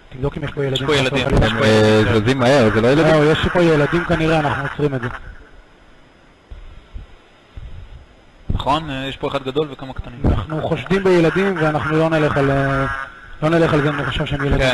תבדוק אם יש פה ילדים. יש פה ילדים. הם זזים מהר, זה לא ילדים? יש פה ילדים כנראה, אנחנו עוצרים את זה. נכון? יש פה אחד גדול וכמה קטנים. אנחנו חושדים בילדים ואנחנו לא נלך על זה אם אני חושב שהם ילדים.